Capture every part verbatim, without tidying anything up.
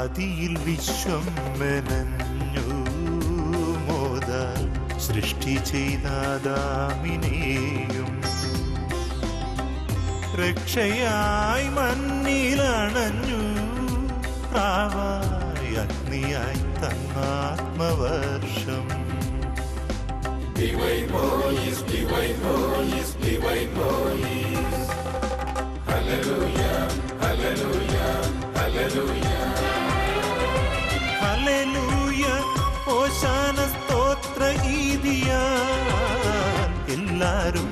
ആദിയിൽ വിശ്വം മെനഞ്ഞു മോദ സൃഷ്ടി ചെയ്താദാമിനെയും രക്ഷയായി മണ്ണിലണഞ്ഞു പ്രാവായി അഗ്നിയായി തന്നാത്മവർഷം. Divine voice, divine voice, divine voice. Hallelujah, hallelujah, hallelujah. Hallelujah, ഓശാന സ്തോത്ര ഈദിയാ എല്ലാരും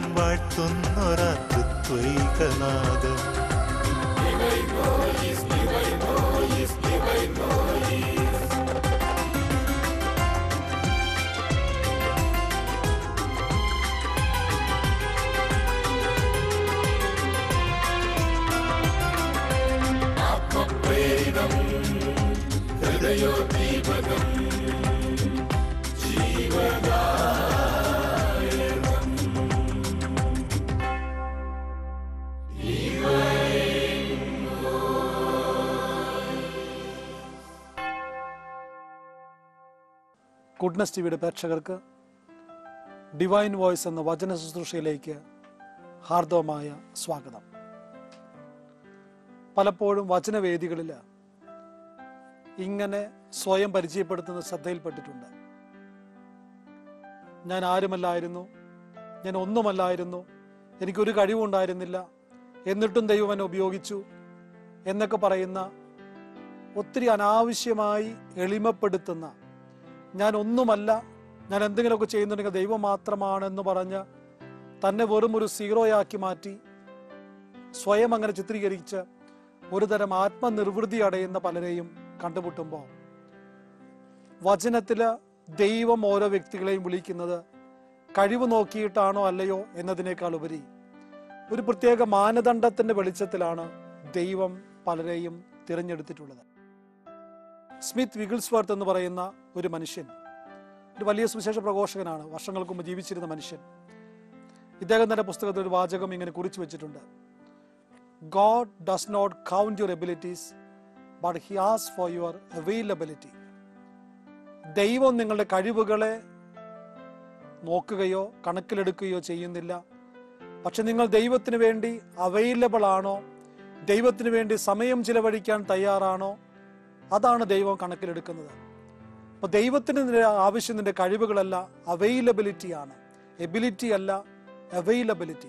വാഴ്ത്തുന്നൊരത്വൈകനാദം. Divine voice, divine voice, divine voice. ആത്മപ്രേരിതം ഹൃദയോദ്ദീപകം ജീവദായകം. ഗുഡ്നസ് ടിവിയുടെ പ്രേക്ഷകർക്ക് ഡിവൈൻ വോയിസ് എന്ന വചന ശുശ്രൂഷയിലേക്ക് ഹാർദവമായ സ്വാഗതം. പലപ്പോഴും വചനവേദികളിൽ ഇങ്ങനെ സ്വയം പരിചയപ്പെടുത്തുന്ന ശ്രദ്ധയിൽപ്പെട്ടിട്ടുണ്ട്. ഞാൻ ആരുമല്ലായിരുന്നു, ഞാൻ ഒന്നുമല്ലായിരുന്നു, എനിക്കൊരു കഴിവുണ്ടായിരുന്നില്ല, എന്നിട്ടും ദൈവം എന്നെ ഉപയോഗിച്ചു എന്നൊക്കെ പറയുന്ന ഒത്തിരി അനാവശ്യമായി എളിമപ്പെടുത്തുന്ന, ഞാൻ ഒന്നുമല്ല, ഞാൻ എന്തെങ്കിലുമൊക്കെ ചെയ്യുന്നുണ്ടെങ്കിൽ ദൈവം മാത്രമാണെന്ന് പറഞ്ഞ് തന്നെ വെറും ഒരു സീറോയാക്കി മാറ്റി സ്വയം അങ്ങനെ ചിത്രീകരിച്ച് ഒരു തരം ആത്മനിർവൃതി അടയുന്ന പലരെയും കണ്ടുമുട്ടുമ്പോൾ വചനത്തില് ദൈവം ഓരോ വ്യക്തികളെയും വിളിക്കുന്നത് കഴിവ് നോക്കിയിട്ടാണോ അല്ലയോ എന്നതിനേക്കാൾ ഉപരി ഒരു പ്രത്യേക മാനദണ്ഡത്തിന്റെ വെളിച്ചത്തിലാണ് ദൈവം പലരെയും തിരഞ്ഞെടുത്തിട്ടുള്ളത്. സ്മിത്ത് വിഗിൾസ്വർത്ത് എന്ന് പറയുന്ന ഒരു മനുഷ്യൻ, ഒരു വലിയ സുവിശേഷ പ്രഘോഷകനാണ്, വർഷങ്ങൾക്ക് മുമ്പ് ജീവിച്ചിരുന്ന മനുഷ്യൻ. ഇദ്ദേഹം തന്റെ പുസ്തകത്തിൽ ഒരു വാചകം ഇങ്ങനെ കുറിച്ചു വെച്ചിട്ടുണ്ട്: God does not count your abilities, but he asks for your availability. ദൈവം നിങ്ങളുടെ കഴിവുകളെ നോക്കുകയോ കണക്കിലെടുക്കുകയോ ചെയ്യുന്നില്ല, പക്ഷെ നിങ്ങൾ ദൈവത്തിന് വേണ്ടി അവൈലബിൾ ആണോ, ദൈവത്തിന് വേണ്ടി സമയം ചിലവഴിക്കാൻ തയ്യാറാണോ, അതാണ് ദൈവം കണക്കിലെടുക്കുന്നത്. അപ്പൊ ദൈവത്തിന് ആവശ്യം നിന്റെ കഴിവുകളല്ല, അവൈലബിലിറ്റി ആണ്. എബിലിറ്റി അല്ല, അവൈലബിലിറ്റി.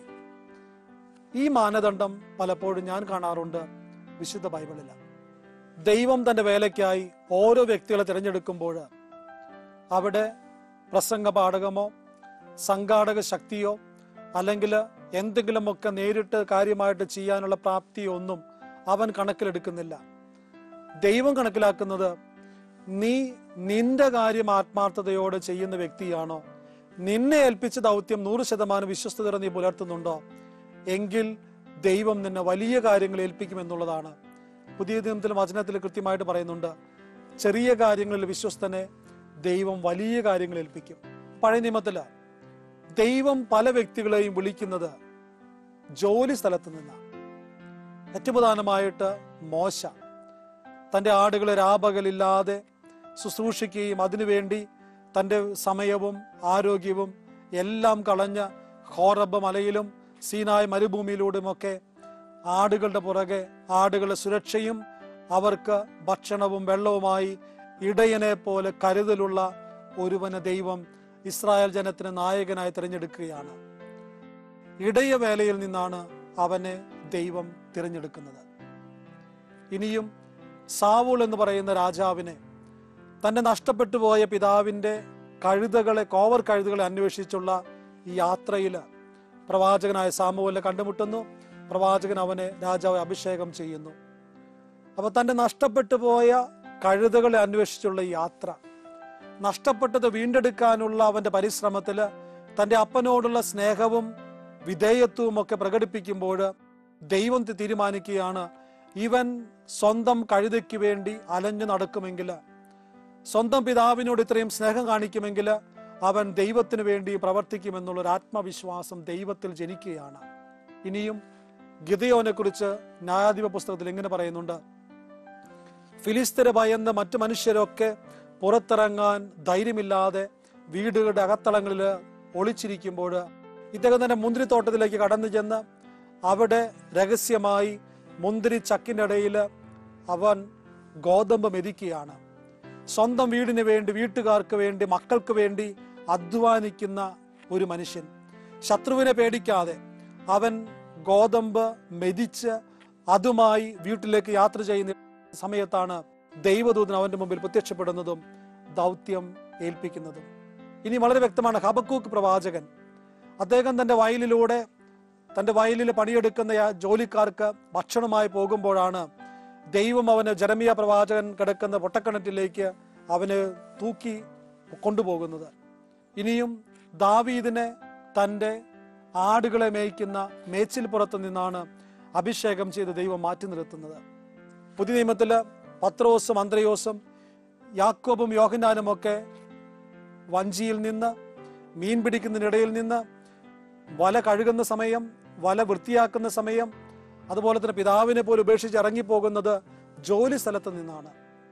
ഈ മാനദണ്ഡം പലപ്പോഴും ഞാൻ കാണാറുണ്ട് വിശുദ്ധ ബൈബിളിൽ. ദൈവം തന്റെ വേലയ്ക്കായി ഓരോ വ്യക്തികളെ തിരഞ്ഞെടുക്കുമ്പോൾ അവിടെ പ്രസംഗ പാഠകമോ സംഘാടക ശക്തിയോ അല്ലെങ്കിൽ എന്തെങ്കിലുമൊക്കെ നേരിട്ട് കാര്യമായിട്ട് ചെയ്യാനുള്ള പ്രാപ്തിയോ ഒന്നും അവൻ കണക്കിലെടുക്കുന്നില്ല. ദൈവം കണക്കിലാക്കുന്നത് നീ നിന്റെ കാര്യം ആത്മാർത്ഥതയോടെ ചെയ്യുന്ന വ്യക്തിയാണോ, നിന്നെ ഏൽപ്പിച്ച ദൗത്യം നൂറ് ശതമാനം വിശ്വസ്തത നീ പുലർത്തുന്നുണ്ടോ, എങ്കിൽ ദൈവം നിന്നെ വലിയ കാര്യങ്ങൾ ഏൽപ്പിക്കുമെന്നുള്ളതാണ്. പുതിയ നിയമത്തിൽ വചനത്തിൽ കൃത്യമായിട്ട് പറയുന്നുണ്ട്, ചെറിയ കാര്യങ്ങളിൽ വിശ്വസ്തനെ ദൈവം വലിയ കാര്യങ്ങൾ ഏൽപ്പിക്കും. പഴയ നിയമത്തില് ദൈവം പല വ്യക്തികളെയും വിളിക്കുന്നത് ജോലി സ്ഥലത്ത് നിന്നാണ്. ഏറ്റവും പ്രധാനമായിട്ട് മോശ തൻ്റെ ആടുകളെ രാപകലില്ലാതെ ശുശ്രൂഷിക്കുകയും അതിനുവേണ്ടി തൻ്റെ സമയവും ആരോഗ്യവും എല്ലാം കളഞ്ഞ് ഹോറബ് മലയിലും സീനായ് മരുഭൂമിയിലൂടെയുമൊക്കെ ആടുകളുടെ പുറകെ ആടുകളുടെ സുരക്ഷയും അവർക്ക് ഭക്ഷണവും വെള്ളവുമായി ഇടയനെ പോലെ കരുതലുള്ള ഒരുവനെ ദൈവം ഇസ്രായേൽ ജനത്തിന് നായകനായി തിരഞ്ഞെടുക്കുകയാണ്. ഇടയ വേലയിൽ നിന്നാണ് അവനെ ദൈവം തിരഞ്ഞെടുക്കുന്നത്. ഇനിയും സാവൂൾ എന്ന് പറയുന്ന രാജാവിനെ തന്റെ നഷ്ടപ്പെട്ടു പോയ പിതാവിന്റെ കഴുതകളെ കോവർ കഴുതകളെ അന്വേഷിച്ചുള്ള ഈ യാത്രയിൽ പ്രവാചകനായ സാമുവേലിനെ കണ്ടുമുട്ടുന്നു. പ്രവാചകൻ അവനെ രാജാവ് അഭിഷേകം ചെയ്യുന്നു. അപ്പൊ തന്റെ നഷ്ടപ്പെട്ടു പോയ കഴുതകളെ അന്വേഷിച്ചുള്ള ഈ യാത്ര, നഷ്ടപ്പെട്ടത് വീണ്ടെടുക്കാനുള്ള അവന്റെ പരിശ്രമത്തില് തന്റെ അപ്പനോടുള്ള സ്നേഹവും വിധേയത്വവും ഒക്കെ പ്രകടിപ്പിക്കുമ്പോൾ ദൈവം തീരുമാനിക്കുകയാണ്, ഇവൻ സ്വന്തം കഴുതയ്ക്ക് വേണ്ടി അലഞ്ഞു നടക്കുമെങ്കിൽ, സ്വന്തം പിതാവിനോട് ഇത്രയും സ്നേഹം കാണിക്കുമെങ്കിൽ അവൻ ദൈവത്തിന് വേണ്ടി പ്രവർത്തിക്കുമെന്നുള്ളൊരു ആത്മവിശ്വാസം ദൈവത്തിൽ ജനിക്കുകയാണ്. ഇനിയും ഗിദെയോനെ കുറിച്ച് ന്യായാധിപ പുസ്തകത്തിൽ ഇങ്ങനെ പറയുന്നുണ്ട്: ഫിലിസ്തരെ ഭയന്ന് മറ്റു മനുഷ്യരൊക്കെ പുറത്തിറങ്ങാൻ ധൈര്യമില്ലാതെ വീടുകളുടെ അകത്തളങ്ങളിൽ ഒളിച്ചിരിക്കുമ്പോൾ ഇദ്ദേഹം തന്നെ മുന്തിരിത്തോട്ടത്തിലേക്ക് കടന്നു ചെന്ന് അവിടെ രഹസ്യമായി മുന്തിരി ചക്കിൻ്റെ ഇടയിൽ അവൻ ഗോതമ്പ് മെതിക്കുകയാണ്. സ്വന്തം വീടിന് വേണ്ടി, വീട്ടുകാർക്ക് വേണ്ടി, മക്കൾക്ക് വേണ്ടി അധ്വാനിക്കുന്ന ഒരു മനുഷ്യൻ. ശത്രുവിനെ പേടിക്കാതെ അവൻ ഗോതമ്പ് മെതിച്ച് അതുമായി വീട്ടിലേക്ക് യാത്ര ചെയ്യുന്ന സമയത്താണ് ദൈവദൂതൻ അവന്റെ മുമ്പിൽ പ്രത്യക്ഷപ്പെടുന്നതും ദൗത്യം ഏൽപ്പിക്കുന്നതും. ഇനി വളരെ വ്യക്തമാണ്, ഹബക്കൂക്ക് പ്രവാചകൻ അദ്ദേഹം തന്റെ വയലിലൂടെ തന്റെ വയലിൽ പണിയെടുക്കുന്ന ജോലിക്കാർക്ക് ഭക്ഷണമായി പോകുമ്പോഴാണ് ദൈവം അവന് ജെറമിയ പ്രവാചകൻ കിടക്കുന്ന പൊട്ടക്കിണറ്റിലേക്ക് അവന് തൂക്കി കൊണ്ടുപോകുന്നത്. ഇനിയും ദാവീദിനെ തൻ്റെ ആടുകളെ മേയ്ക്കുന്ന മേച്ചിൽപ്പുറത്ത് നിന്നാണ് അഭിഷേകം ചെയ്ത് ദൈവം മാറ്റി നിർത്തുന്നത്. പുതിയ നിയമത്തില് പത്രോസും അന്ത്രയോസും യാക്കോബും യോഹന്നാനും ഒക്കെ വഞ്ചിയിൽ നിന്ന്, മീൻ പിടിക്കുന്നതിനിടയിൽ നിന്ന്, വല കഴുകുന്ന സമയം, വല വൃത്തിയാക്കുന്ന സമയം, അതുപോലെ തന്നെ പിതാവിനെ പോലും ഉപേക്ഷിച്ച് ഇറങ്ങിപ്പോകുന്നത് ജോലി സ്ഥലത്ത് നിന്നാണ്.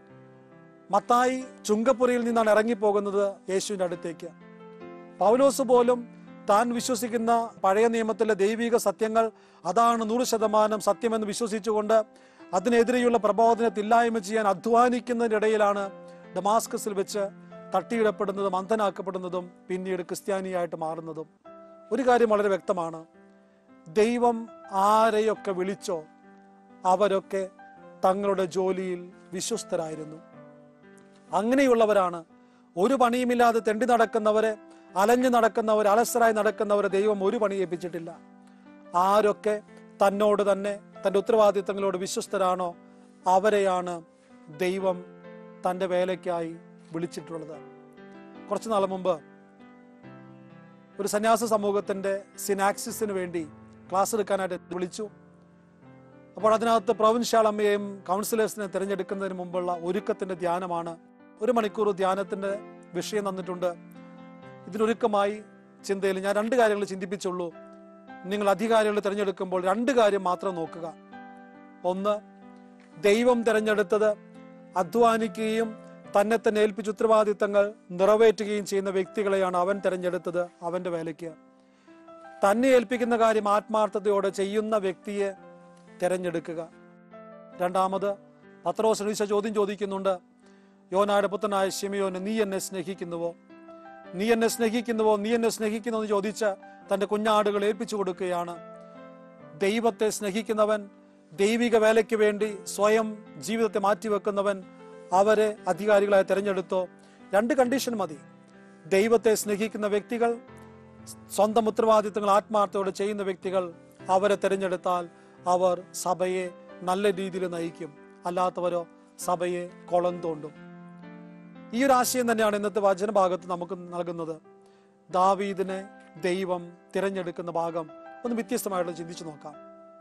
മത്തായി ചുങ്കപ്പുരയിൽ നിന്നാണ് ഇറങ്ങിപ്പോകുന്നത് യേശുവിൻ്റെ അടുത്തേക്ക്. പൗലോസ് പോലും താൻ വിശ്വസിക്കുന്ന പഴയ നിയമത്തിലെ ദൈവിക സത്യങ്ങൾ അതാണ് നൂറ് ശതമാനം സത്യമെന്ന് വിശ്വസിച്ചുകൊണ്ട് അതിനെതിരെയുള്ള പ്രബോധനത്തെ ഇല്ലായ്മ ചെയ്യാൻ അധ്വാനിക്കുന്നതിനിടയിലാണ് ഡമാസ്കസിൽ വെച്ച് തട്ടിയിടപ്പെടുന്നതും അന്ധനാക്കപ്പെടുന്നതും പിന്നീട് ക്രിസ്ത്യാനിയായിട്ട് മാറുന്നതും. ഒരു കാര്യം വളരെ വ്യക്തമാണ്, ദൈവം ആരെയൊക്കെ വിളിച്ചോ അവരൊക്കെ തങ്ങളുടെ ജോലിയിൽ വിശ്വസ്തരായിരുന്നു. അങ്ങനെയുള്ളവരാണ്. ഒരു പണിയുമില്ലാതെ തെണ്ടി നടക്കുന്നവരെ, അലഞ്ഞു നടക്കുന്നവർ, അലസരായി നടക്കുന്നവരെ ദൈവം ഒരു പണി ഏൽപ്പിച്ചിട്ടില്ല. ആരൊക്കെ തന്നോട് തന്നെ തൻ്റെ ഉത്തരവാദിത്തങ്ങളോട് വിശ്വസ്തരാണോ അവരെയാണ് ദൈവം തൻ്റെ വേലയ്ക്കായി വിളിച്ചിട്ടുള്ളത്. കുറച്ചു നാൾ മുമ്പ് ഒരു സന്യാസ സമൂഹത്തിൻ്റെ സിനാക്സിസിന് വേണ്ടി ക്ലാസ് എടുക്കാനായിട്ട് വിളിച്ചു. അപ്പോൾ അതിനകത്ത് പ്രൊവിൻഷ്യൽ അമ്മയെയും കൗൺസിലേഴ്സിനെ തിരഞ്ഞെടുക്കുന്നതിന് മുമ്പുള്ള ഒരുക്കത്തിൻ്റെ ധ്യാനമാണ്. ഒരു മണിക്കൂർ ധ്യാനത്തിൻ്റെ വിഷയം തന്നിട്ടുണ്ട്. ഇതിനൊരുക്കമായി ചിന്തയിൽ ഞാൻ രണ്ട് കാര്യങ്ങൾ ചിന്തിപ്പിച്ചുള്ളൂ. നിങ്ങൾ അധികാരികൾ തിരഞ്ഞെടുക്കുമ്പോൾ രണ്ട് കാര്യം മാത്രം നോക്കുക. ഒന്ന്, ദൈവം തിരഞ്ഞെടുത്തത് അധ്വാനിക്കുകയും തന്നെ തന്നെ ഏൽപ്പിച്ച ഉത്തരവാദിത്തങ്ങൾ നിറവേറ്റുകയും ചെയ്യുന്ന വ്യക്തികളെയാണ് അവൻ തിരഞ്ഞെടുത്തത് അവന്റെ വേലയ്ക്ക്. തന്നെ ഏൽപ്പിക്കുന്ന കാര്യം ആത്മാർത്ഥതയോടെ ചെയ്യുന്ന വ്യക്തിയെ തിരഞ്ഞെടുക്കുക. രണ്ടാമത്, പത്രോസ് ഈശോ ചോദ്യം ചോദിക്കുന്നുണ്ട്, യോനായുടെ പുത്രനായ ശിമയോനെ, നീ എന്നെ സ്നേഹിക്കുന്നുവോ? നീ എന്നെ സ്നേഹിക്കുന്നുവോ നീ എന്നെ സ്നേഹിക്കുന്നു എന്ന് ചോദിച്ച് തന്റെ കുഞ്ഞാടുകൾ ഏൽപ്പിച്ചു കൊടുക്കുകയാണ്. ദൈവത്തെ സ്നേഹിക്കുന്നവൻ, ദൈവിക വേലയ്ക്ക് വേണ്ടി സ്വയം ജീവിതത്തെ മാറ്റിവെക്കുന്നവൻ അവരെ അധികാരികളായി തിരഞ്ഞെടുത്തോ? രണ്ട് കണ്ടീഷൻ മതി. ദൈവത്തെ സ്നേഹിക്കുന്ന വ്യക്തികൾ, സ്വന്തം ഉത്തരവാദിത്തങ്ങൾ ആത്മാർത്ഥത്തോടെ ചെയ്യുന്ന വ്യക്തികൾ, അവരെ തിരഞ്ഞെടുത്താൽ അവർ സഭയെ നല്ല രീതിയിൽ നയിക്കും. അല്ലാത്തവരോ സഭയെ കൊളം തോണ്ടും. ഈ ഒരു ആശയം തന്നെയാണ് ഇന്നത്തെ വചനഭാഗത്ത് നമുക്ക് നൽകുന്നത്. ദാവീദിനെ ദൈവം തിരഞ്ഞെടുക്കുന്ന ഭാഗം ഒന്ന് വ്യത്യസ്തമായിട്ട് ചിന്തിച്ചു നോക്കാം.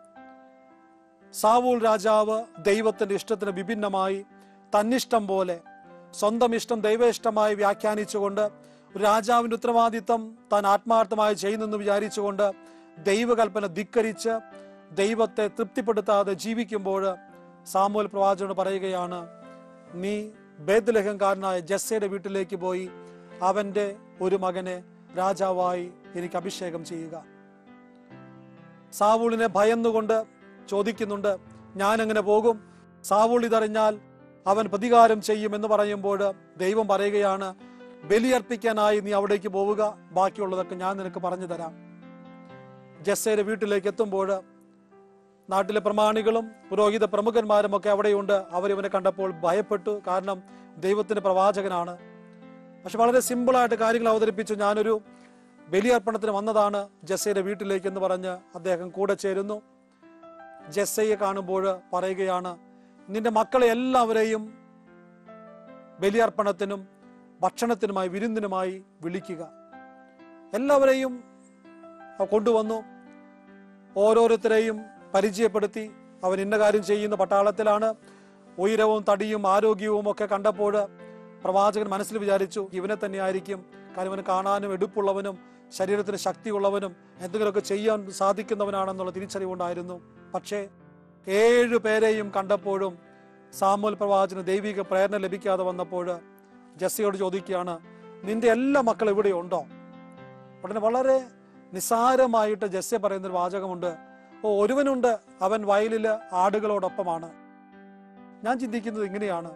സാവൂൾ രാജാവ് ദൈവത്തിന്റെ ഇഷ്ടത്തിന് വിഭിന്നമായി തന്നിഷ്ടം പോലെ സ്വന്തം ഇഷ്ടം ദൈവ ഇഷ്ടമായി വ്യാഖ്യാനിച്ചുകൊണ്ട് ഒരു രാജാവിന്റെ ഉത്തരവാദിത്തം താൻ ആത്മാർത്ഥമായി ചെയ്യുന്നെന്ന് വിചാരിച്ചുകൊണ്ട് ദൈവകൽപ്പന ധിക്കരിച്ച് ദൈവത്തെ തൃപ്തിപ്പെടുത്താതെ ജീവിക്കുമ്പോൾ സാമുവേൽ പ്രവാചകനോട് പറയുകയാണ്, നീ ബേത്ലഹേംകാരനായ ജസ്സയുടെ വീട്ടിലേക്ക് പോയി അവന്റെ ഒരു മകനെ രാജാവായി എനിക്ക് അഭിഷേകം ചെയ്യുക. സാവൂളിനെ ഭയന്നുകൊണ്ട് ചോദിക്കുന്നുണ്ട്, ഞാൻ എങ്ങനെ പോകും? സാവൂൾ ഇതറിഞ്ഞാൽ അവൻ പ്രതികാരം ചെയ്യും എന്ന് പറയുമ്പോൾ ദൈവം പറയുകയാണ്, ബലിയർപ്പിക്കാനായി നീ അവിടേക്ക് പോവുക, ബാക്കിയുള്ളതൊക്കെ ഞാൻ നിനക്ക് പറഞ്ഞു തരാം. ജസ്സയുടെ വീട്ടിലേക്ക് എത്തുമ്പോൾ നാട്ടിലെ പ്രമാണികളും പുരോഹിത പ്രമുഖന്മാരും ഒക്കെ അവിടെയുണ്ട്. അവരിവനെ കണ്ടപ്പോൾ ഭയപ്പെട്ടു. കാരണം ദൈവത്തിന്റെ പ്രവാചകനാണ്. പക്ഷെ വളരെ സിമ്പിളായിട്ട് കാര്യങ്ങൾ അവതരിപ്പിച്ചു. ഞാനൊരു ബലിയർപ്പണത്തിന് വന്നതാണ് ജസ്സയുടെ വീട്ടിലേക്ക് എന്ന് പറഞ്ഞ് അദ്ദേഹം കൂടെ ചേരുന്നു. ജസ്സയെ കാണുമ്പോൾ പറയുകയാണ്, നിന്റെ മക്കളെ എല്ലാവരെയും ബലിയർപ്പണത്തിനും ഭക്ഷണത്തിനുമായി വിരുന്നിനുമായി വിളിക്കുക. എല്ലാവരെയും കൊണ്ടുവന്നു. ഓരോരുത്തരെയും പരിചയപ്പെടുത്തി. അവൻ ഇന്ന കാര്യം ചെയ്യുന്ന പട്ടാളത്തിലാണ്. ഉയരവും തടിയും ആരോഗ്യവും ഒക്കെ കണ്ടപ്പോൾ പ്രവാചകൻ മനസ്സിൽ വിചാരിച്ചു, ഇവനെ തന്നെയായിരിക്കും. കാരണം ഇവന് കാണാനും എടുപ്പുള്ളവനും ശരീരത്തിന് ശക്തിയുള്ളവനും എന്തെങ്കിലുമൊക്കെ ചെയ്യാൻ സാധിക്കുന്നവനാണെന്നുള്ള തിരിച്ചറിവുണ്ടായിരുന്നു. പക്ഷേ ഏഴു പേരെയും കണ്ടപ്പോഴും സാമുവേൽ പ്രവാചകന് ദൈവിക പ്രേരണ ലഭിക്കാതെ വന്നപ്പോൾ ജെസ്സയോട് ചോദിക്കുകയാണ്, നിന്റെ എല്ലാ മക്കളും ഇവിടെ ഉണ്ടോ? ഉടനെ വളരെ നിസ്സാരമായിട്ട് ജെസ്സ പറയുന്നൊരു വാചകമുണ്ട്, ഓ ഒരുവനുണ്ട്, അവൻ വയലില് ആടുകളോടൊപ്പമാണ്. ഞാൻ ചിന്തിക്കുന്നത് ഇങ്ങനെയാണ്,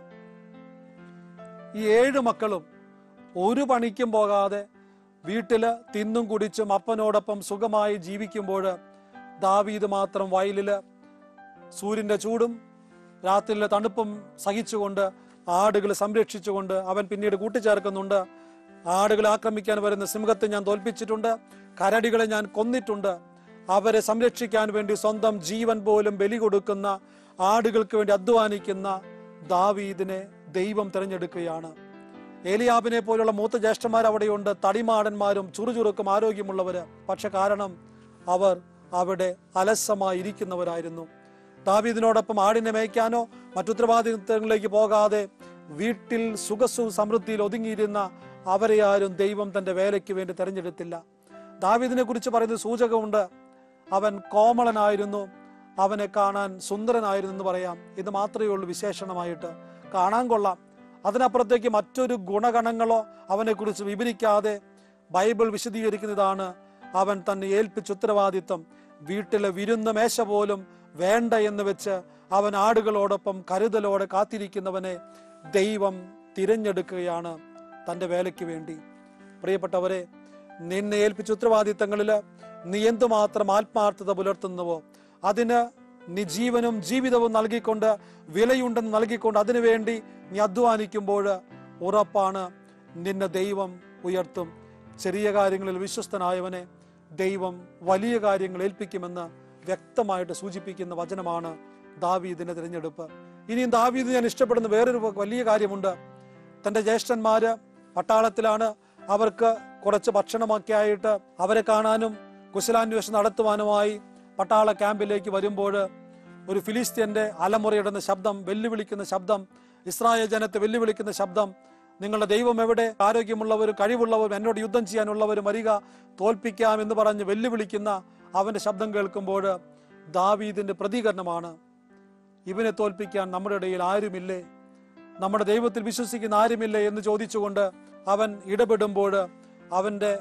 ഈ ഏഴ് മക്കളും ഒരു പണിക്കും പോകാതെ വീട്ടില് തിന്നും കുടിച്ചും അപ്പനോടൊപ്പം സുഖമായി ജീവിക്കുമ്പോൾ ദാവീദ് മാത്രം വയലില് സൂര്യന്റെ ചൂടും രാത്രിയിലെ തണുപ്പും സഹിച്ചുകൊണ്ട് ആടുകളെ സംരക്ഷിച്ചുകൊണ്ട് അവൻ പിന്നീട് കൂട്ടിച്ചേർക്കുന്നുണ്ട്. ആടുകളെ ആക്രമിക്കാൻ വരുന്ന സിംഹത്തെ ഞാൻ തോൽപ്പിച്ചിട്ടുണ്ട്, കരടികളെ ഞാൻ കൊന്നിട്ടുണ്ട്. അവരെ സംരക്ഷിക്കാൻ വേണ്ടി സ്വന്തം ജീവൻ പോലും ബലി കൊടുക്കുന്ന, ആടുകൾക്ക് വേണ്ടി അധ്വാനിക്കുന്ന ദാവീദിനെ ദൈവം തിരഞ്ഞെടുക്കുകയാണ്. ഏലിയാബിനെ പോലുള്ള മൂത്ത ജ്യേഷ്ഠന്മാർ അവിടെയുണ്ട്, തടിമാടന്മാരും ചുറുചുറുക്കും ആരോഗ്യമുള്ളവര്. പക്ഷെ കാരണം അവർ അവിടെ അലസമായി ഇരിക്കുന്നവരായിരുന്നു. ദാവീദിനോടൊപ്പം ആടിനെ മേയ്ക്കാനോ മറ്റുത്തരവാദിത്തങ്ങളിലേക്ക് പോകാതെ വീട്ടിൽ സുഖസും സമൃദ്ധിയിൽ ഒതുങ്ങിയിരുന്ന അവരെ ആരും ദൈവം തന്റെ വേലയ്ക്ക് വേണ്ടി തെരഞ്ഞെടുത്തില്ല. ദാവീദിനെ കുറിച്ച് പറയുന്ന സൂചകമുണ്ട്, അവൻ കോമളനായിരുന്നു, അവനെ കാണാൻ സുന്ദരനായിരുന്നു എന്ന് പറയാം. ഇത് മാത്രമേ ഉള്ളൂ വിശേഷണമായിട്ട്. കാണാൻ കൊള്ളാം, അതിനപ്പുറത്തേക്ക് മറ്റൊരു ഗുണഗണങ്ങളോ അവനെ കുറിച്ച് വിവരിക്കാതെ ബൈബിൾ വിശദീകരിക്കുന്നതാണ് അവൻ തന്നെ ഏൽപ്പിച്ച ഉത്തരവാദിത്വം. വീട്ടിലെ വിരുന്ന മേശ പോലും വേണ്ട എന്ന് വെച്ച് അവൻ ആടുകളോടൊപ്പം കരുതലോടെ കാത്തിരിക്കുന്നവനെ ദൈവം തിരഞ്ഞെടുക്കുകയാണ് തന്റെ വേലയ്ക്ക് വേണ്ടി. പ്രിയപ്പെട്ടവരെ, നിന്നെ ഏൽപ്പിച്ച ഉത്തരവാദിത്തങ്ങളിൽ നീ എന്തുമാത്രം ആത്മാർത്ഥത പുലർത്തുന്നുവോ അതിന് നീ ജീവനും ജീവിതവും നൽകിക്കൊണ്ട്, വിലയുണ്ടെന്ന് നൽകിക്കൊണ്ട് അതിനുവേണ്ടി നീ അധ്വാനിക്കുമ്പോൾ ഉറപ്പാണ് നിന്നെ ദൈവം ഉയർത്തും. ചെറിയ കാര്യങ്ങളിൽ വിശ്വസ്തനായവനെ ദൈവം വലിയ കാര്യങ്ങൾ ഏൽപ്പിക്കുമെന്ന് വ്യക്തമായിട്ട് സൂചിപ്പിക്കുന്ന വചനമാണ് ദാവീദിന്റെ തിരഞ്ഞെടുപ്പ്. ഇനിയും ദാവീദ് ഞാൻ ഇഷ്ടപ്പെടുന്ന വേറൊരു വലിയ കാര്യമുണ്ട്. തന്റെ ജ്യേഷ്ഠന്മാര് പട്ടാളത്തിലാണ്, അവർക്ക് കുറച്ച് ഭക്ഷണമൊക്കെ ആയിട്ട് അവരെ കാണാനും കുശലാന്വേഷണം നടത്തുവാനുമായി പട്ടാള ക്യാമ്പിലേക്ക് വരുമ്പോൾ ഒരു ഫിലിസ്ത്യന്റെ അലമുറയിടുന്ന ശബ്ദം, വെല്ലുവിളിക്കുന്ന ശബ്ദം, ഇസ്രായേൽ ജനത്തെ വെല്ലുവിളിക്കുന്ന ശബ്ദം, നിങ്ങളുടെ ദൈവം എവിടെ, ആരോഗ്യമുള്ളവരും കഴിവുള്ളവരും എന്നോട് യുദ്ധം ചെയ്യാനുള്ളവരും വരിക, തോൽപ്പിക്കാം എന്ന് പറഞ്ഞ് വെല്ലുവിളിക്കുന്ന അവന്റെ ശബ്ദം കേൾക്കുമ്പോൾ ദാവീദിന്റെ പ്രതികരണമാണ്, ഇവനെ തോൽപ്പിക്കാൻ നമ്മുടെ ഇടയിൽ ആരുമില്ലേ, നമ്മുടെ ദൈവത്തിൽ വിശ്വസിക്കുന്ന ആരുമില്ലേ എന്ന് ചോദിച്ചുകൊണ്ട് അവൻ ഇടപെടുമ്പോൾ അവന്റെ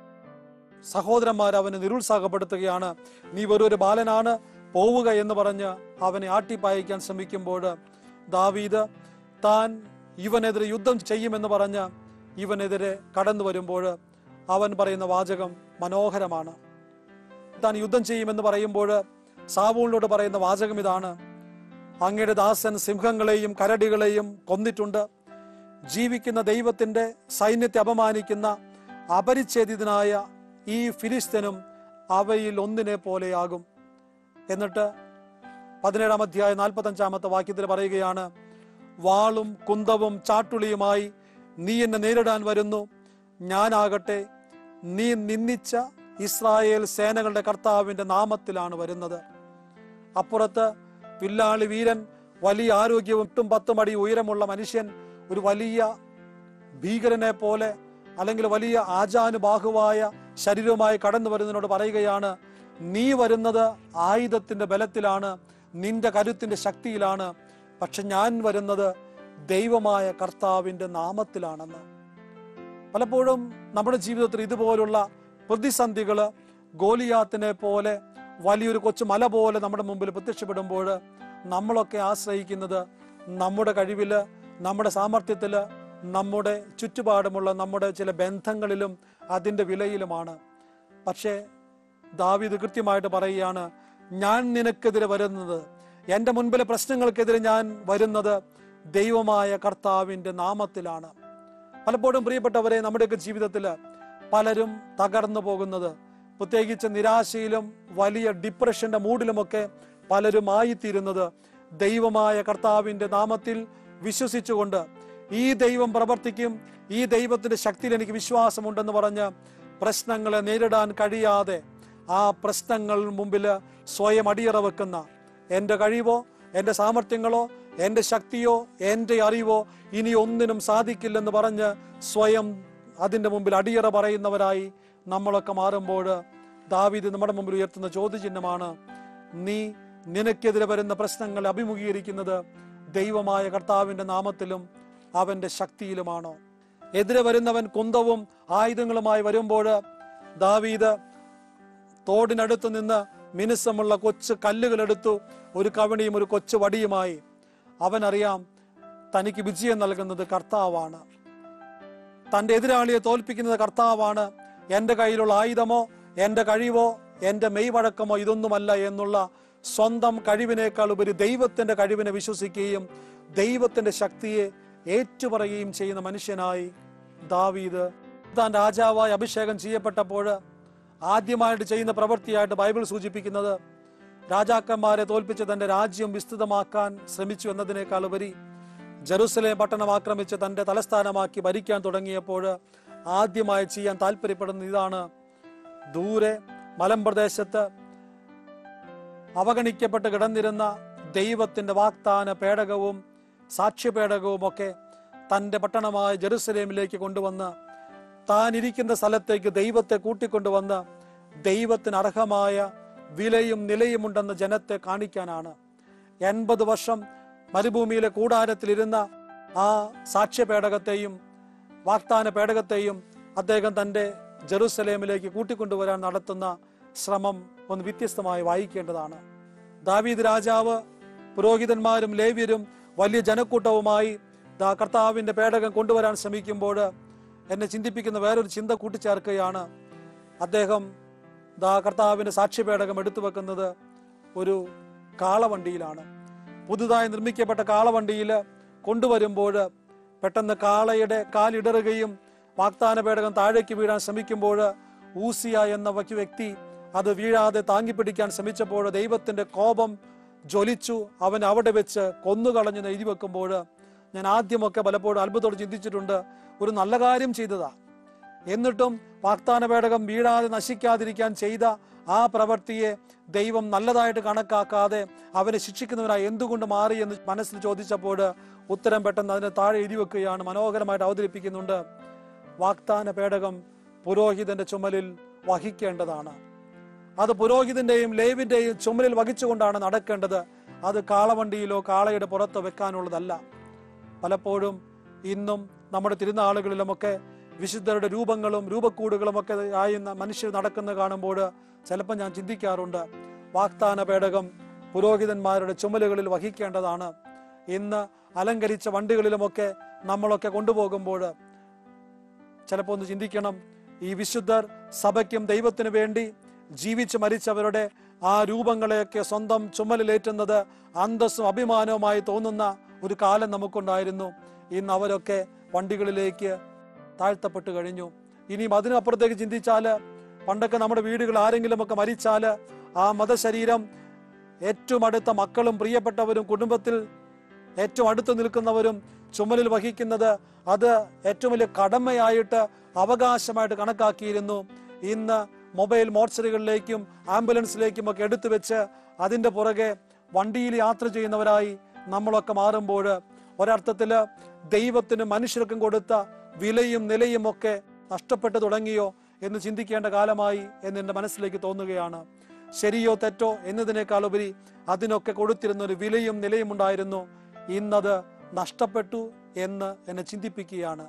സഹോദരന്മാർ അവനെ നിരുത്സാഹപ്പെടുത്തുകയാണ്. നീ വെറൊരു ബാലനാണ്, പോവുക എന്ന് പറഞ്ഞ് അവനെ ആട്ടിപ്പായിക്കാൻ ശ്രമിക്കുമ്പോൾ ദാവീദ് താൻ ഇവനെതിരെ യുദ്ധം ചെയ്യുമെന്ന് പറഞ്ഞ് ഇവനെതിരെ കടന്നു വരുമ്പോൾ അവൻ പറയുന്ന വാചകം മനോഹരമാണ്. താൻ യുദ്ധം ചെയ്യുമെന്ന് പറയുമ്പോൾ സാവൂളിനോട് പറയുന്ന വാചകം ഇതാണ്, അങ്ങയുടെ ദാസൻ സിംഹങ്ങളെയും കരടികളെയും കൊന്നിട്ടുണ്ട്, ജീവിക്കുന്ന ദൈവത്തിന്റെ സൈന്യത്തെ അപമാനിക്കുന്ന അപരിച്ഛേദിതനായ ഈ ഫിലിസ്ത്യനും അവയിൽ ഒന്നിനെ പോലെയാകും. എന്നിട്ട് പതിനേഴാം അധ്യായം നാൽപ്പത്തി അഞ്ചാമത്തെ വാക്യത്തിൽ പറയുകയാണ്, വാളും കുന്തവും ചാട്ടുളിയുമായി നീ എന്നെ നേരിടാൻ വരുന്നു, ഞാനാകട്ടെ നീ നിന്ദിച്ച ഇസ്രായേൽ സേനകളുടെ കർത്താവിന്റെ നാമത്തിലാണ് വരുന്നത്. അപ്പുറത്ത് വില്ലാളി വീരൻ, വലിയ ആരോഗ്യവും എട്ടും പത്തും അടി ഉയരമുള്ള മനുഷ്യൻ, ഒരു വലിയ ഭീകരനെ പോലെ അല്ലെങ്കിൽ വലിയ ആജാനുബാഹുവായ ശരീരവുമായി കടന്നു വരുന്നതിനോട് പറയുകയാണ്, നീ വരുന്നത് ആയുധത്തിന്റെ ബലത്തിലാണ്, നിന്റെ കരുത്തിന്റെ ശക്തിയിലാണ്, പക്ഷെ ഞാൻ വരുന്നത് ദൈവമായ കർത്താവിന്റെ നാമത്തിലാണെന്ന്. പലപ്പോഴും നമ്മുടെ ജീവിതത്തിൽ ഇതുപോലുള്ള പ്രതിസന്ധികള് ഗോലിയാത്തിനെ പോലെ വലിയൊരു കൊച്ചു മല പോലെ നമ്മുടെ മുമ്പിൽ പ്രത്യക്ഷപ്പെടുമ്പോൾ നമ്മളൊക്കെ ആശ്രയിക്കുന്നത് നമ്മുടെ കഴിവില്, നമ്മുടെ സാമർഥ്യത്തില്, നമ്മുടെ ചുറ്റുപാടുമുള്ള നമ്മുടെ ചില ബന്ധങ്ങളിലും അതിൻ്റെ വിലയിലുമാണ്. പക്ഷേ ദാവീദ് കൃത്യമായിട്ട് പറയുകയാണ്, ഞാൻ നിനക്കെതിരെ വരുന്നത്, എൻ്റെ മുൻപിലെ പ്രശ്നങ്ങൾക്കെതിരെ ഞാൻ വരുന്നത് ദൈവമായ കർത്താവിൻ്റെ നാമത്തിലാണ്. പലപ്പോഴും പ്രിയപ്പെട്ടവരെ, നമ്മുടെയൊക്കെ ജീവിതത്തിൽ പലരും തകർന്നു പോകുന്നത്, പ്രത്യേകിച്ച് നിരാശയിലും വലിയ ഡിപ്രഷന്റെ മൂഡിലുമൊക്കെ പലരും ആയിത്തീരുന്നത് ദൈവമായ കർത്താവിൻ്റെ നാമത്തിൽ വിശ്വസിച്ചുകൊണ്ട് ഈ ദൈവം പ്രവർത്തിക്കും, ഈ ദൈവത്തിന്റെ ശക്തിയിൽ എനിക്ക് വിശ്വാസമുണ്ടെന്ന് പറഞ്ഞ് പ്രശ്നങ്ങളെ നേരിടാൻ കഴിയാതെ ആ പ്രശ്നങ്ങൾ മുമ്പിൽ സ്വയം അടിയറ വെക്കുന്ന, എൻ്റെ കഴിവോ എൻ്റെ സാമർഥ്യങ്ങളോ എൻ്റെ ശക്തിയോ എൻ്റെ അറിവോ ഇനി ഒന്നിനും സാധിക്കില്ലെന്ന് പറഞ്ഞ് സ്വയം അതിൻ്റെ മുമ്പിൽ അടിയറ പറയുന്നവരായി നമ്മളൊക്കെ മാറുമ്പോൾ ദാവീദ് നമ്മുടെ മുമ്പിൽ ഉയർത്തുന്ന ചോദ്യചിഹ്നമാണ്, നീ നിനക്കെതിരെ വരുന്ന പ്രശ്നങ്ങളെ അഭിമുഖീകരിക്കുന്നത് ദൈവമായ കർത്താവിന്റെ നാമത്തിലും അവന്റെ ശക്തിയിലുമാണോ? എതിരെ വരുന്നവൻ കുന്തവും ആയുധങ്ങളുമായി വരുമ്പോൾ ദാവീദ് തോടിനടുത്ത് നിന്ന് മിനുസമുള്ള കൊച്ചു കല്ലുകളെടുത്തു, ഒരു കവണിയും ഒരു കൊച്ചു വടിയുമായി. അവനറിയാം തനിക്ക് വിജയം നൽകുന്നത് കർത്താവാണ്, തന്റെ എതിരാളിയെ തോൽപ്പിക്കുന്നത് കർത്താവാണ്. എൻ്റെ കയ്യിലുള്ള ആയുധമോ എൻ്റെ കഴിവോ എൻ്റെ മെയ്വഴക്കമോ ഇതൊന്നുമല്ല എന്നുള്ള സ്വന്തം കഴിവിനേക്കാൾ ഉപരി ദൈവത്തിന്റെ കഴിവിനെ വിശ്വസിക്കുകയും ദൈവത്തിന്റെ ശക്തിയെ ഏറ്റുപറയുകയും ചെയ്യുന്ന മനുഷ്യനായി ദാവീദ് താൻ രാജാവായി അഭിഷേകം ചെയ്യപ്പെട്ടപ്പോൾ ആദ്യമായിട്ട് ചെയ്യുന്ന പ്രവൃത്തിയായിട്ട് ബൈബിൾ സൂചിപ്പിക്കുന്നത് രാജാക്കന്മാരെ തോൽപ്പിച്ച് തന്റെ രാജ്യം വിസ്തൃതമാക്കാൻ ശ്രമിച്ചു എന്നതിനേക്കാൾ ഉപരി ജെറുസലേം പട്ടണം ആക്രമിച്ച് തന്റെ തലസ്ഥാനമാക്കി ഭരിക്കാൻ തുടങ്ങിയപ്പോൾ ആദ്യമായി ചെയ്യാൻ താല്പര്യപ്പെടുന്ന ഇതാണ്. ദൂരെ മലമ്പ്രദേശത്ത് അവഗണിക്കപ്പെട്ട് കിടന്നിരുന്ന ദൈവത്തിന്റെ വാഗ്ദാന പേടകവും സാക്ഷ്യപേടകവും ഒക്കെ തന്റെ പട്ടണമായ ജെറുസലേമിലേക്ക് കൊണ്ടുവന്ന് താൻ ഇരിക്കുന്ന സ്ഥലത്തേക്ക് ദൈവത്തെ കൂട്ടിക്കൊണ്ടുവന്ന് ദൈവത്തിന് അർഹമായ വിലയും നിലയുമുണ്ടെന്ന് ജനത്തെ കാണിക്കാനാണ്. എൺപത് വർഷം മരുഭൂമിയിലെ കൂടാരത്തിലിരുന്ന ആ സാക്ഷ്യപേടകത്തെയും വാഗ്ദാന പേടകത്തെയും അദ്ദേഹം തന്റെ ജെറുസലേമിലേക്ക് കൂട്ടിക്കൊണ്ടുവരാൻ നടത്തുന്ന ശ്രമം ഒന്ന് വ്യത്യസ്തമായി വായിക്കേണ്ടതാണ്. ദാവീദ് രാജാവ് പുരോഹിതന്മാരും ലേവ്യരും വലിയ ജനക്കൂട്ടവുമായി ദാ കർത്താവിന്റെ പേടകം കൊണ്ടുവരാൻ ശ്രമിക്കുമ്പോൾ എന്നെ ചിന്തിപ്പിക്കുന്ന വേറൊരു ചിന്ത കൂട്ടിച്ചേർക്കുകയാണ്. അദ്ദേഹം ദാ കർത്താവിന്റെ സാക്ഷ്യപേടകം എടുത്തു വെക്കുന്നത് ഒരു കാളവണ്ടിയിലാണ്. പുതുതായി നിർമ്മിക്കപ്പെട്ട കാളവണ്ടിയിൽ കൊണ്ടുവരുമ്പോൾ പെട്ടെന്ന് കാളയുടെ കാലിടറുകയും വാഗ്ദാന പേടകം താഴേക്ക് വീഴാൻ ശ്രമിക്കുമ്പോൾ ഊസിയ എന്ന വ്യക്തി അത് വീഴാതെ താങ്ങിപ്പിടിക്കാൻ ശ്രമിച്ചപ്പോൾ ദൈവത്തിന്റെ കോപം ജ്വലിച്ചു. അവൻ അവിടെ വെച്ച് കൊന്നുകളഞ്ഞു എഴുതി വെക്കുമ്പോൾ ഞാൻ ആദ്യമൊക്കെ പലപ്പോഴും അത്ഭുതത്തോട് ചിന്തിച്ചിട്ടുണ്ട്. ഒരു നല്ല കാര്യം ചെയ്തതാ, എന്നിട്ടും വാഗ്ദാന പേടകം വീഴാതെ നശിക്കാതിരിക്കാൻ ചെയ്ത ആ പ്രവൃത്തിയെ ദൈവം നല്ലതായിട്ട് കണക്കാക്കാതെ അവനെ ശിക്ഷിക്കുന്നവനായി എന്തുകൊണ്ട് മാറി എന്ന് മനസ്സിൽ ചോദിച്ചപ്പോൾ ഉത്തരം പെട്ടെന്ന് അതിന് താഴെ എഴുതി വെക്കുകയാണ്, മനോഹരമായിട്ട് അവതരിപ്പിക്കുന്നുണ്ട്. വാഗ്ദാന പേടകം പുരോഹിതന്റെ ചുമലിൽ വഹിക്കേണ്ടതാണ്. അത് പുരോഹിതന്റെയും ലേവിന്റെയും ചുമലിൽ വഹിച്ചുകൊണ്ടാണ് നടക്കേണ്ടത്. അത് കാളവണ്ടിയിലോ കാളയുടെ പുറത്ത് വെക്കാനുള്ളതല്ല. പലപ്പോഴും ഇന്നും നമ്മുടെ തിരുനാളുകളിലുമൊക്കെ വിശുദ്ധരുടെ രൂപങ്ങളും രൂപക്കൂടുകളും ഒക്കെ ആയി മനുഷ്യർ നടക്കുന്നത് കാണുമ്പോൾ ചിലപ്പോൾ ഞാൻ ചിന്തിക്കാറുണ്ട്, വാഗ്ദാന പേടകം പുരോഹിതന്മാരുടെ ചുമലുകളിൽ വഹിക്കേണ്ടതാണ്. ഇന്ന് അലങ്കരിച്ച വണ്ടികളിലുമൊക്കെ നമ്മളൊക്കെ കൊണ്ടുപോകുമ്പോൾ ചിലപ്പോൾ ഒന്ന് ചിന്തിക്കണം, ഈ വിശുദ്ധർ സഭയ്ക്കും ദൈവത്തിനു വേണ്ടി ജീവിച്ചു മരിച്ചവരുടെ ആ രൂപങ്ങളെയൊക്കെ സ്വന്തം ചുമലിലേറ്റുന്നത് അന്തസ്സും അഭിമാനവുമായി തോന്നുന്ന ഒരു കാലം നമുക്കുണ്ടായിരുന്നു. ഇന്ന് അവരൊക്കെ വണ്ടികളിലേക്ക് താഴ്ത്തപ്പെട്ടു കഴിഞ്ഞു. ഇനിയും അതിനപ്പുറത്തേക്ക് ചിന്തിച്ചാല്, പണ്ടൊക്കെ നമ്മുടെ വീടുകൾ ആരെങ്കിലും ഒക്കെ മരിച്ചാല് ആ മതശരീരം ഏറ്റവും അടുത്ത മക്കളും പ്രിയപ്പെട്ടവരും കുടുംബത്തിൽ ഏറ്റവും അടുത്ത് നിൽക്കുന്നവരും ചുമലിൽ വഹിക്കുന്നത് അത് ഏറ്റവും വലിയ കടമയായിട്ട് അവകാശമായിട്ട് കണക്കാക്കിയിരുന്നു. ഇന്ന് മൊബൈൽ മോർച്ചറികളിലേക്കും ആംബുലൻസിലേക്കും ഒക്കെ എടുത്തു വെച്ച് അതിന്റെ പുറകെ വണ്ടിയിൽ യാത്ര ചെയ്യുന്നവരായി നമ്മളൊക്കെ മാറുമ്പോൾ ഒരർത്ഥത്തില് ദൈവത്തിന് മനുഷ്യർക്കും കൊടുത്ത വിലയും നിലയും ഒക്കെ നഷ്ടപ്പെട്ടു തുടങ്ങിയോ എന്ന് ചിന്തിക്കേണ്ട കാലമായി എന്ന് എൻ്റെ മനസ്സിലേക്ക് തോന്നുകയാണ്. ശരിയോ തെറ്റോ എന്നതിനേക്കാൾ ഉപരി അതിനൊക്കെ കൊടുത്തിരുന്ന ഒരു വിലയും നിലയും ഉണ്ടായിരുന്നു. ഇന്നത് നഷ്ടപ്പെട്ടു എന്ന് എന്നെ ചിന്തിപ്പിക്കുകയാണ്.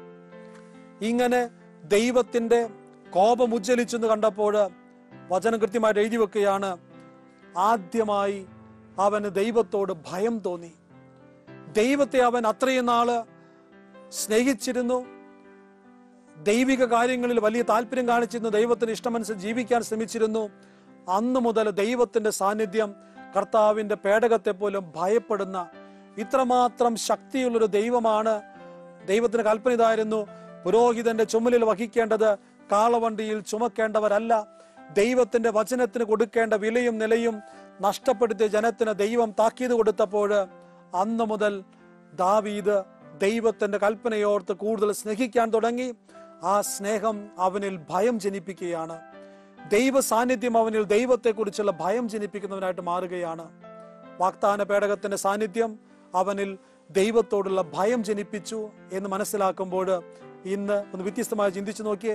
ഇങ്ങനെ ദൈവത്തിന്റെ കോപം ഉജ്ജ്വലിച്ചെന്ന് കണ്ടപ്പോൾ വചനം കൃത്യമായിട്ട് എഴുതി വെക്കുകയാണ്, ആദ്യമായി അവന് ദൈവത്തോട് ഭയം തോന്നി. ദൈവത്തെ അവൻ അത്രയും നാള് സ്നേഹിച്ചിരുന്നു, ദൈവിക കാര്യങ്ങളിൽ വലിയ താല്പര്യം കാണിച്ചിരുന്നു, ദൈവത്തിന് ഇഷ്ടമനുസരിച്ച് ജീവിക്കാൻ ശ്രമിച്ചിരുന്നു. അന്നു മുതൽ ദൈവത്തിന്റെ സാന്നിധ്യം കർത്താവിന്റെ പേടകത്തെ പോലും ഭയപ്പെടുന്ന ഇത്രമാത്രം ശക്തിയുള്ളൊരു ദൈവമാണ്. ദൈവത്തിന് കൽപ്പന ഇതായിരുന്നു, പുരോഹിതന്റെ ചുമലിൽ വഹിക്കേണ്ടത് കാളവണ്ടിയിൽ ചുമക്കേണ്ടവരല്ല. ദൈവത്തിന്റെ വചനത്തിന് കൊടുക്കേണ്ട വിലയും നിലയും നഷ്ടപ്പെടുത്തിയ ജനത്തിന് ദൈവം താക്കീത് കൊടുത്തപ്പോൾ അന്നു മുതൽ ദാവീദ് ദൈവത്തിന്റെ കൽപ്പനയോർത്ത് കൂടുതൽ സ്നേഹിക്കാൻ തുടങ്ങി. ആ സ്നേഹം അവനിൽ ഭയം ജനിപ്പിക്കുകയാണ്. ദൈവ സാന്നിധ്യം അവനിൽ ദൈവത്തെക്കുറിച്ചുള്ള ഭയം ജനിപ്പിക്കുന്നവനായിട്ട് മാറുകയാണ്. വാഗ്ദാന പേടകത്തിന്റെ സാന്നിധ്യം അവനിൽ ദൈവത്തോടുള്ള ഭയം ജനിപ്പിച്ചു എന്ന് മനസ്സിലാക്കുമ്പോൾ ഇന്ന് ഒന്ന് വ്യത്യസ്തമായി ചിന്തിച്ചു നോക്കിയേ.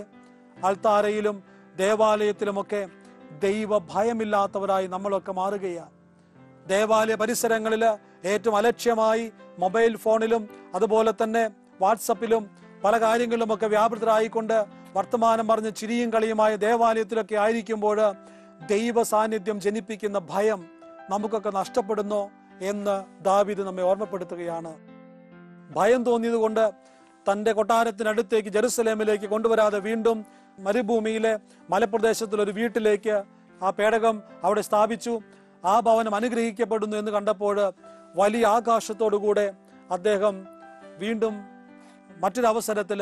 അൾത്താരയിലും ദേവാലയത്തിലുമൊക്കെ ദൈവ ഭയമില്ലാത്തവരായി നമ്മളൊക്കെ മാറുകയാണ്. ദേവാലയ പരിസരങ്ങളിൽ ഏറ്റവും അലക്ഷ്യമായി മൊബൈൽ ഫോണിലും അതുപോലെ തന്നെ വാട്സപ്പിലും പല കാര്യങ്ങളിലുമൊക്കെ വ്യാപൃതരായിക്കൊണ്ട് വർത്തമാനം പറഞ്ഞ് ചിരിയും കളിയുമായ ദേവാലയത്തിലൊക്കെ ആയിരിക്കുമ്പോൾ ദൈവ സാന്നിധ്യം ജനിപ്പിക്കുന്ന ഭയം നമുക്കൊക്കെ നഷ്ടപ്പെടുന്നു എന്ന് ദാവീദ് നമ്മെ ഓർമ്മപ്പെടുത്തുകയാണ്. ഭയം തോന്നിയത് കൊണ്ട് തന്റെ കൊട്ടാരത്തിനടുത്തേക്ക് ജെറുസലേമിലേക്ക് കൊണ്ടുവരാതെ വീണ്ടും മരുഭൂമിയിലെ മലപ്രദേശത്തിലൊരു വീട്ടിലേക്ക് ആ പേടകം അവിടെ സ്ഥാപിച്ചു. ആ ഭവനം അനുഗ്രഹിക്കപ്പെടുന്നു എന്ന് കണ്ടപ്പോൾ വലിയ ആകാശത്തോടുകൂടെ അദ്ദേഹം വീണ്ടും മറ്റൊരവസരത്തിൽ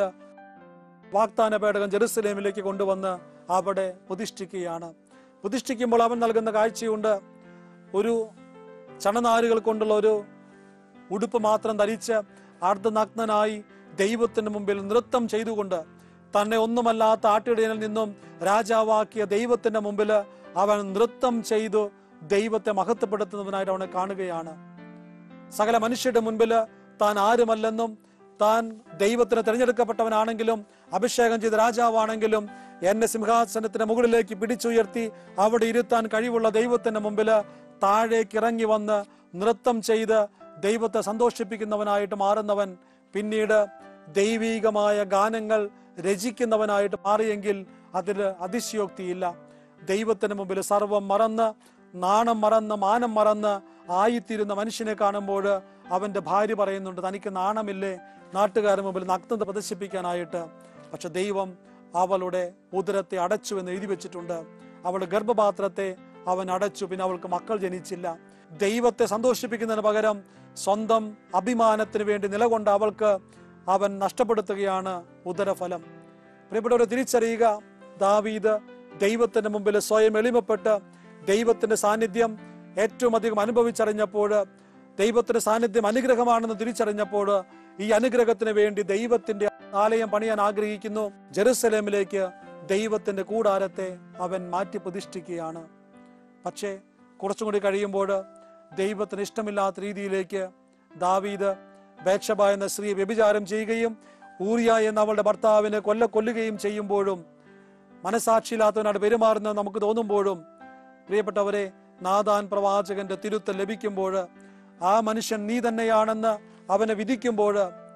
വാഗ്ദാന പേടകം ജെറുസലേമിലേക്ക് കൊണ്ടുവന്ന് അവിടെ പ്രതിഷ്ഠിക്കുകയാണ്. പ്രതിഷ്ഠിക്കുമ്പോൾ അവൻ നൽകുന്ന കാഴ്ചയുണ്ട്. ഒരു ചണനാരുകൾ കൊണ്ടുള്ള ഒരു ഉടുപ്പ് മാത്രം ധരിച്ച് അർദ്ധനഗ്നനായി ദൈവത്തിന് മുമ്പിൽ നൃത്തം ചെയ്തുകൊണ്ട് തന്നെ ഒന്നുമല്ലാത്ത ആട്ടിടയനിൽ നിന്നും രാജാവാക്കിയ ദൈവത്തിന്റെ മുമ്പിൽ അവൻ നൃത്തം ചെയ്തു ദൈവത്തെ മഹത്വപ്പെടുത്തുന്നതിനായിട്ട് അവനെ കാണുകയാണ്. സകല മനുഷ്യരുടെ മുൻപിൽ താൻ ആരുമല്ലെന്നും താൻ ദൈവത്തിന് തിരഞ്ഞെടുക്കപ്പെട്ടവനാണെങ്കിലും അഭിഷേകം ചെയ്ത രാജാവാണെങ്കിലും എന്നെ സിംഹാസനത്തിന് മുകളിലേക്ക് പിടിച്ചുയർത്തി അവിടെ ഇരുത്താൻ കഴിവുള്ള ദൈവത്തിന്റെ മുമ്പിൽ താഴേക്ക് ഇറങ്ങി വന്ന് നൃത്തം ചെയ്ത് ദൈവത്തെ സന്തോഷിപ്പിക്കുന്നവനായിട്ട് മാറുന്നവൻ പിന്നീട് ദൈവീകമായ ഗാനങ്ങൾ രചിക്കുന്നവനായിട്ട് മാറിയെങ്കിൽ അതിൽ അതിശയോക്തിയില്ല. ദൈവത്തിന് മുമ്പിൽ സർവം മറന്ന് നാണം മറന്ന് മാനം മറന്ന് ആയിത്തീരുന്ന മനുഷ്യനെ കാണുമ്പോൾ അവന്റെ ഭാര്യ പറയുന്നുണ്ട്, തനിക്ക് നാണമില്ലേ നാട്ടുകാരുടെ മുമ്പിൽ നഗ്നത പ്രദർശിപ്പിക്കാനായിട്ട്? പക്ഷെ ദൈവം അവളുടെ ഉദരത്തെ അടച്ചു എന്ന് എഴുതി വെച്ചിട്ടുണ്ട്. അവളുടെ ഗർഭപാത്രത്തെ അവൻ അടച്ചു. പിന്നെ അവൾക്ക് മക്കൾ ജനിച്ചില്ല. ദൈവത്തെ സന്തോഷിപ്പിക്കുന്നതിന് പകരം സ്വന്തം അഭിമാനത്തിന് വേണ്ടി നിലകൊണ്ട അവൾക്ക് അവൻ നഷ്ടപ്പെടുത്തുകയാണ് ഉദരഫലം. പ്രിയപ്പെട്ടവരെ, തിരിച്ചറിയുക, ദാവീദ് ദൈവത്തിന്റെ മുമ്പിൽ സ്വയം എളിമപ്പെട്ട് ദൈവത്തിന്റെ സാന്നിധ്യം ഏറ്റവും അധികം അനുഭവിച്ചറിഞ്ഞപ്പോൾ, ദൈവത്തിന്റെ സാന്നിധ്യം അനുഗ്രഹമാണെന്ന് തിരിച്ചറിഞ്ഞപ്പോൾ ഈ അനുഗ്രഹത്തിന് വേണ്ടി ദൈവത്തിന്റെ ആലയം പണിയാൻ ആഗ്രഹിക്കുന്നു. ജെറുസലേമിലേക്ക് ദൈവത്തിന്റെ കൂടാരത്തെ അവൻ മാറ്റി പ്രതിഷ്ഠിക്കുകയാണ്. പക്ഷേ കുറച്ചും കൂടി കഴിയുമ്പോൾ ദൈവത്തിന് ഇഷ്ടമില്ലാത്ത രീതിയിലേക്ക് ദാവീദ് ബേത്ശബ എന്ന സ്ത്രീ വ്യഭിചാരം ചെയ്യുകയും ഊറിയ എന്ന അവളുടെ ഭർത്താവിനെ കൊല്ല കൊല്ലുകയും ചെയ്യുമ്പോഴും മനസാക്ഷിയില്ലാത്തവനായിട്ട് പെരുമാറുന്ന നമുക്ക് തോന്നുമ്പോഴും, പ്രിയപ്പെട്ടവരെ, നാഥാൻ പ്രവാചകന്റെ തിരുത്തൽ ലഭിക്കുമ്പോൾ ആ മനുഷ്യൻ നീ തന്നെയാണെന്ന് അവനെ വിധിക്കുമ്പോൾ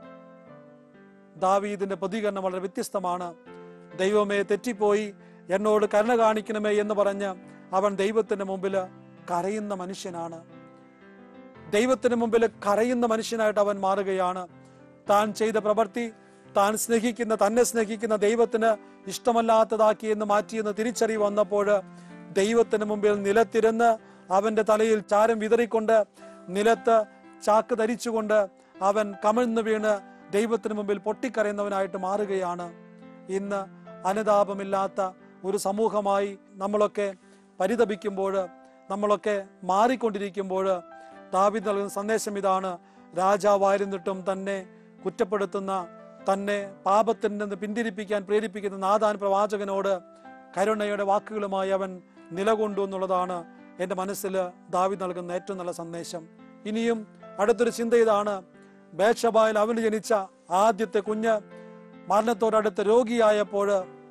ദാവീദിന്റെ പ്രതികരണം വളരെ വ്യത്യസ്തമാണ്. ദൈവമേ, തെറ്റിപ്പോയി, എന്നോട് കരുണ കാണിക്കണമേ എന്ന് പറഞ്ഞ് അവൻ ദൈവത്തിന്റെ മുമ്പിൽ കരയുന്ന മനുഷ്യനാണ്. ദൈവത്തിന് മുമ്പിൽ കരയുന്ന മനുഷ്യനായിട്ട് അവൻ മാറുകയാണ്. താൻ ചെയ്ത പ്രവൃത്തി താൻ സ്നേഹിക്കുന്ന തന്നെ സ്നേഹിക്കുന്ന ദൈവത്തിന് ഇഷ്ടമല്ലാത്തതാക്കി എന്ന് മാറ്റിയെന്ന് തിരിച്ചറിവ് വന്നപ്പോൾ ദൈവത്തിന് മുമ്പിൽ നിലത്തിരുന്ന് അവന്റെ തലയിൽ ചാരം വിതറിക്കൊണ്ട് നിലത്ത് ചാക്ക് ധരിച്ചുകൊണ്ട് അവൻ കമിഴ്ന്നു വീണ് ദൈവത്തിന് മുമ്പിൽ പൊട്ടിക്കരയുന്നവനായിട്ട് മാറുകയാണ്. ഇന്ന് അനുതാപമില്ലാത്ത ഒരു സമൂഹമായി നമ്മളൊക്കെ പരിതപിക്കുമ്പോൾ, നമ്മളൊക്കെ മാറിക്കൊണ്ടിരിക്കുമ്പോൾ ദാവീദ് നൽകുന്ന സന്ദേശം ഇതാണ്: രാജാവായിരുന്നിട്ടും തന്നെ കുറ്റപ്പെടുത്തുന്ന, തന്നെ പാപത്തിൽ നിന്ന് പിന്തിരിപ്പിക്കാൻ പ്രേരിപ്പിക്കുന്ന നാഥാൻ പ്രവാചകനോട് കരുണയുടെ വാക്കുകളുമായി അവൻ നിലകൊണ്ടു എന്നുള്ളതാണ് എൻ്റെ മനസ്സിൽ ദാവീദ് നൽകുന്ന ഏറ്റവും നല്ല സന്ദേശം. ഇനിയും അടുത്തൊരു ചിന്ത ഇതാണ്: ബേത്ശബയിൽ അവന് ജനിച്ച ആദ്യത്തെ കുഞ്ഞ് മരണത്തോടടുത്ത് രോഗിയായപ്പോൾ,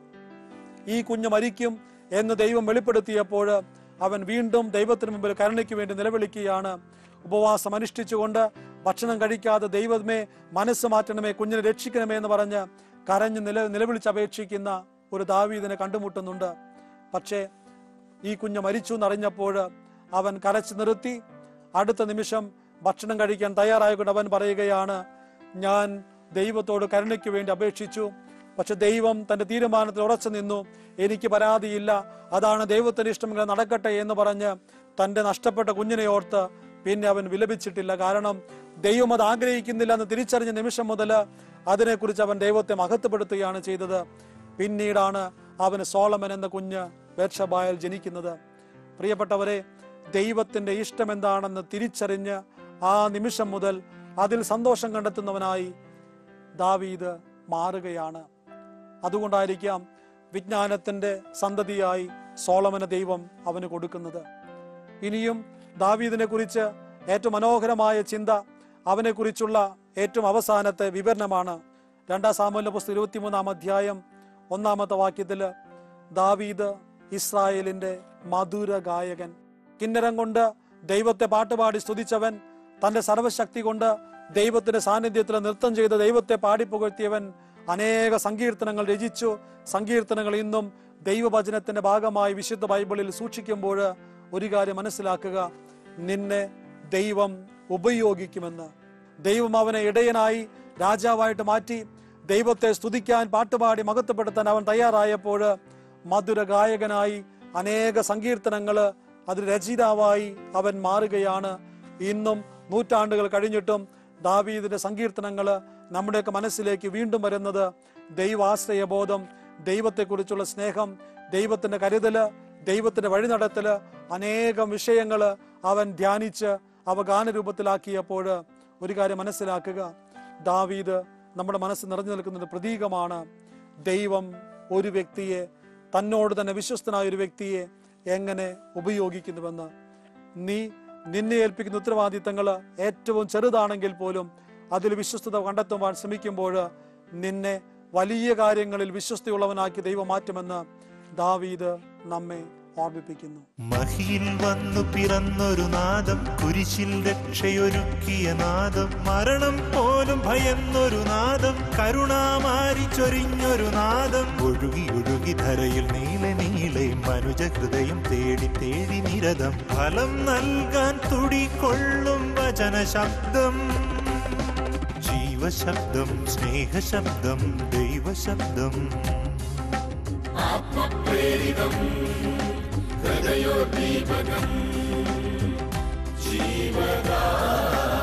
ഈ കുഞ്ഞ് മരിക്കും എന്ന് ദൈവം വെളിപ്പെടുത്തിയപ്പോൾ അവൻ വീണ്ടും ദൈവത്തിന് മുമ്പിൽ കരുണയ്ക്ക് വേണ്ടി നിലവിളിക്കുകയാണ്. ഉപവാസം അനുഷ്ഠിച്ചുകൊണ്ട് ഭക്ഷണം കഴിക്കാതെ ദൈവമേ മനസ്സ് മാറ്റണമേ, കുഞ്ഞിനെ രക്ഷിക്കണമേ എന്ന് പറഞ്ഞ് കരഞ്ഞ് നില നിലവിളിച്ചപേക്ഷിക്കുന്ന ഒരു ദാവീദിനെ കണ്ടുമുട്ടുന്നുണ്ട്. പക്ഷേ ഈ കുഞ്ഞ് മരിച്ചു എന്നറിഞ്ഞപ്പോൾ അവൻ കരച്ചു നിർത്തി. അടുത്ത നിമിഷം ഭക്ഷണം കഴിക്കാൻ തയ്യാറായിക്കൊണ്ട് അവൻ പറയുകയാണ്, ഞാൻ ദൈവത്തോട് കരുണയ്ക്ക് വേണ്ടി അപേക്ഷിച്ചു, പക്ഷെ ദൈവം തന്റെ തീരുമാനത്തിൽ ഉറച്ചു നിന്നു, എനിക്ക് പരാതിയില്ല, അതാണ് ദൈവത്തിന്റെ ഇഷ്ടമെങ്കിൽ നടക്കട്ടെ എന്ന് പറഞ്ഞ് തന്റെ നഷ്ടപ്പെട്ട കുഞ്ഞിനെ ഓർത്ത് പിന്നെ അവൻ വിലപിച്ചിട്ടില്ല. കാരണം ദൈവം അത് ആഗ്രഹിക്കുന്നില്ല എന്ന് തിരിച്ചറിഞ്ഞ നിമിഷം മുതൽ അതിനെക്കുറിച്ച് അവൻ ദൈവത്തെ മഹത്വപ്പെടുത്തുകയാണ് ചെയ്തത്. പിന്നീടാണ് അവന് സോളമൻ എന്ന കുഞ്ഞ് ബേത്ശബയിൽ ജനിക്കുന്നത്. പ്രിയപ്പെട്ടവരെ, ദൈവത്തിന്റെ ഇഷ്ടം എന്താണെന്ന് തിരിച്ചറിഞ്ഞ് ആ നിമിഷം മുതൽ അതിൽ സന്തോഷം കണ്ടെത്തുന്നവനായി ദാവീദ് മാറുകയാണ്. അതുകൊണ്ടായിരിക്കാം വിജ്ഞാനത്തിന്റെ സന്തതിയായി സോളമനെ ദൈവം അവന് കൊടുക്കുന്നത്. ഇനിയും ദാവീദിനെ കുറിച്ച് ഏറ്റവും മനോഹരമായ ചിന്ത, അവനെ കുറിച്ചുള്ള ഏറ്റവും അവസാനത്തെ വിവരണമാണ്. രണ്ടാം സാമുവേലിന്റെ പുസ്തകം ഇരുപത്തിമൂന്നാം അധ്യായം ഒന്നാമത്തെ വാക്യത്തില് ദാവീദ് ഇസ്രായേലിന്റെ മധുര ഗായകൻ, കിന്നരം കൊണ്ട് ദൈവത്തെ പാട്ടുപാടി സ്തുതിച്ചവൻ, തന്റെ സർവശക്തി കൊണ്ട് ദൈവത്തിന്റെ സാന്നിധ്യത്തിൽ നൃത്തം ചെയ്ത് ദൈവത്തെ പാടിപ്പുകഴ്ത്തിയവൻ അനേക സങ്കീർത്തനങ്ങൾ രചിച്ചു. സങ്കീർത്തനങ്ങൾ ഇന്നും ദൈവവചനത്തിന്റെ ഭാഗമായി വിശുദ്ധ ബൈബിളിൽ സൂക്ഷിക്കുമ്പോൾ ഒരു കാര്യം മനസ്സിലാക്കുക, നിന്നെ ദൈവം ഉപയോഗിക്കുമെന്ന്. ദൈവം അവനെ ഇടയനായി രാജാവായിട്ട് മാറ്റി. ദൈവത്തെ സ്തുതിക്കാൻ, പാട്ടുപാടി മഹത്വപ്പെടുത്താൻ അവൻ തയ്യാറായപ്പോൾ മധുര ഗായകനായി അനേക സങ്കീർത്തനങ്ങള് അതിൽ രചയിതാവായി അവൻ മാറുകയാണ്. ഇന്നും നൂറ്റാണ്ടുകൾ കഴിഞ്ഞിട്ടും ദാവീദിന്റെ സങ്കീർത്തനങ്ങള് നമ്മുടെയൊക്കെ മനസ്സിലേക്ക് വീണ്ടും വരുന്നത് ദൈവാശ്രയബോധം, ദൈവത്തെക്കുറിച്ചുള്ള സ്നേഹം, ദൈവത്തിന്റെ കരുതല്, ദൈവത്തിന്റെ വഴി നടത്തല്, അനേകം വിഷയങ്ങള് അവൻ ധ്യാനിച്ച് അവ ഗാനരൂപത്തിലാക്കിയപ്പോൾ ഒരു കാര്യം മനസ്സിലാക്കുക, ദാവീദ് നമ്മുടെ മനസ്സ് നിറഞ്ഞു നിൽക്കുന്ന ഒരു പ്രതീകമാണ്. ദൈവം ഒരു വ്യക്തിയെ, തന്നോട് തന്നെ വിശ്വസ്തനായ ഒരു വ്യക്തിയെ എങ്ങനെ ഉപയോഗിക്കുന്നുവെന്ന്. നീ നിന്നെ ഏൽപ്പിക്കുന്ന ഉത്തരവാദിത്തങ്ങൾ ഏറ്റവും ചെറുതാണെങ്കിൽ പോലും അതിൽ വിശ്വസ്തത കണ്ടെത്തുവാൻ ശ്രമിക്കുമ്പോൾ നിന്നെ വലിയ കാര്യങ്ങളിൽ വിശ്വസ്തയുള്ളവനാക്കി ദൈവം മാറ്റുമെന്ന് ദാവീദ് നമ്മെ ഓർമ്മിപ്പിക്കുന്നു. മഹിയിൽ വന്നു പിറന്നൊരു നാദം, കുരിശിൽ രക്ഷയൊരുക്കിയ നാദം, മരണം പോലും ഭയന്നൊരു നാദം, കരുണാമാരി ചൊരിഞ്ഞൊരു നാദം, ഒഴുകി ഒഴുകി ധരയിൽ നീളെ നീളെ മനുജ ഹൃദയം തേടി തേടി നിരതം, ഫലം നൽകാൻ തുടികൊള്ളും വചന ശബ്ദം, ജീവശബ്ദം, സ്നേഹശബ്ദം, ദൈവശബ്ദം, ആത്മപ്രേരിതം ഹൃദയോദ്ദീപകം ജീവദാ